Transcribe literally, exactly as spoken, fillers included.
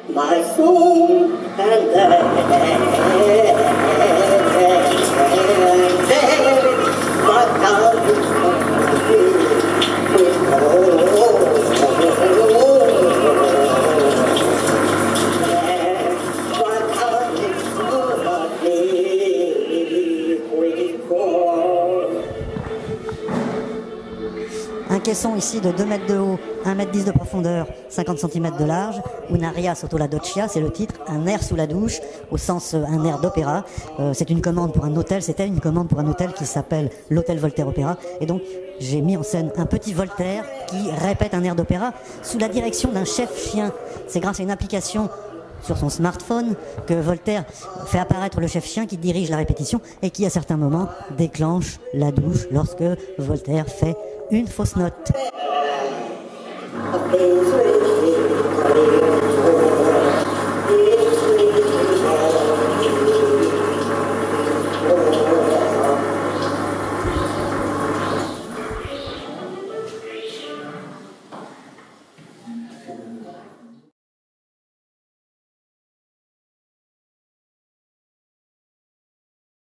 my soul, and then, and then, my God is un caisson ici de deux mètres de haut, un mètre dix de profondeur, cinquante centimètres de large. Una aria sotto la doccia, c'est le titre, un air sous la douche, au sens euh, un air d'opéra. Euh, c'est une commande pour un hôtel, c'était une commande pour un hôtel qui s'appelle l'Hôtel Voltaire Opéra. Et donc j'ai mis en scène un petit Voltaire qui répète un air d'opéra sous la direction d'un chef chien. C'est grâce à une application sur son smartphone que Voltaire fait apparaître le chef chien qui dirige la répétition et qui à certains moments déclenche la douche lorsque Voltaire fait une fausse note.